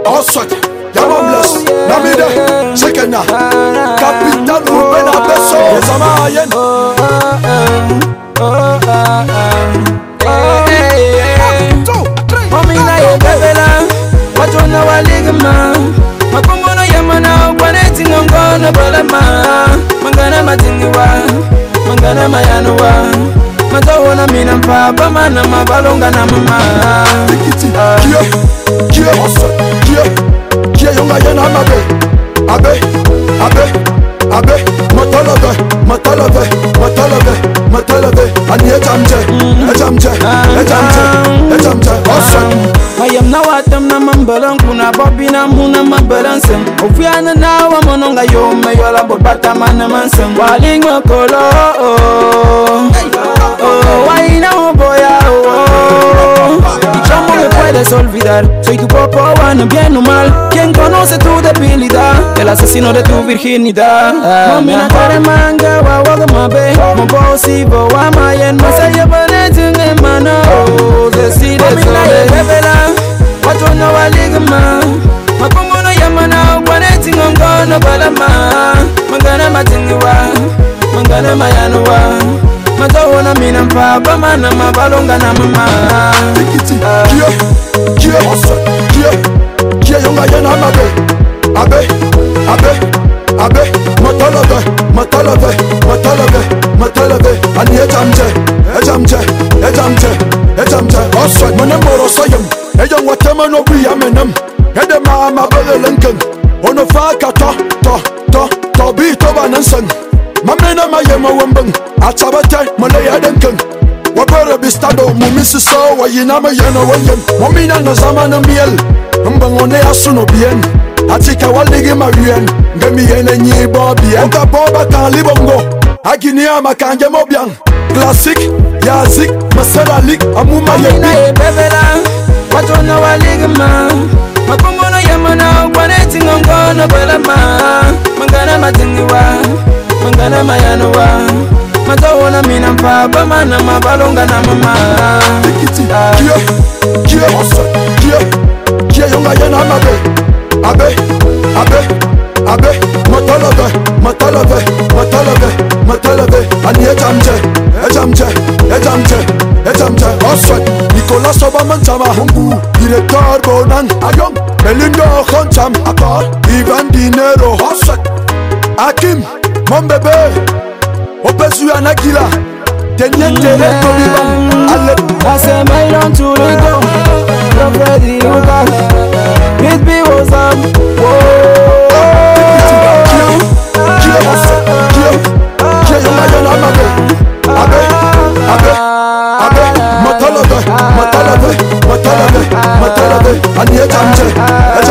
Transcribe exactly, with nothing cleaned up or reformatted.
Oswat, Yamamless, Namide, Sekena, Capital Ruben Abeso, Samayen. Momina ye bebela, watona waligama. Makumuna yamana, waneti ngongona balama. Mangana matiniwa, mangana mayanuwa. Matawana mina mpapa mana mabalonga na mama. Tikiti, kia, kia, kia, kia yonga yana mabe, abe, abe, abe, matalave, matalave, matalave, matalave, ani ejamje, ejamje, ejamje, ejamje, oswat. Mayam na watam na mambalan kuna bobi na muna mambalansen. Ofiana na wa mononga yo mayola bobata mana mansen. Waling makolo, oh, why now boya, oh. Dichamo me puedes olvidar. Soy tu popo, bueno, bien o mal. ¿Quién conoce tu debilidad? El asesino de tu virginidad. Mamina kare manga, wa waga mabe. Mobosi, bo wa mayen. Masaya banetin emana, oh. Decide sobre watona waligama. Makumuna yamana, waneti ngongona balama. Mangana matiniwa, mangana mayanuwa. Matawana mina mpapa mana mabalonga na mama. Tikiti, kia, kia, kia, kia yonga yana mabe, abe, abe, abe, matalave, matalave, matalave, matalave, ani ejamje, ejamje, ejamje, ejamje, oswat. Manem moro soyem, eyon watema no biya menem. Ede ma ma belenken, ono faka to, to, to, to bi to banansen. Mamena mayema wembeng, atabate malaya denken. Wabere bistado mumisi so wayina mayena wayem. Momina na zamana miel, mbangone asuno bien. Atika waligi mawien, ngemi yene nyibo bien. Oka boba kan libongo, aginia makanje mobian. Classic, yazik, maseralik, amuma Momina ye bebela, watona waligama. Makumuna yamana, waneti ngongona balama. Mangana matiniwa, mangana mayanuwa. Matawana mina mpapa mana mabalonga na mama. Tikiti, kia, kia, kia, kia yonga yana mabe, abe, abe, abe, matalave, matalave, matalave, matalave, ani ejamje, ejamje, ejamje, ejamje, oswat. Nicolas Obamantama, Hungu, directeur Bonan, Ayom, Melindo Khoncham, Akar, Ivan Dinero, oswat. Akim, mon bébé, Opesu Anakila, Tenyente Reto Vivan, Ale. I say my long to the go, the ready you got. It be was up, whoa. Kia, kia, kia yonga yana mabe, abe, abe, abe, matalave, matalave, matalave, matalave, ani ejamje,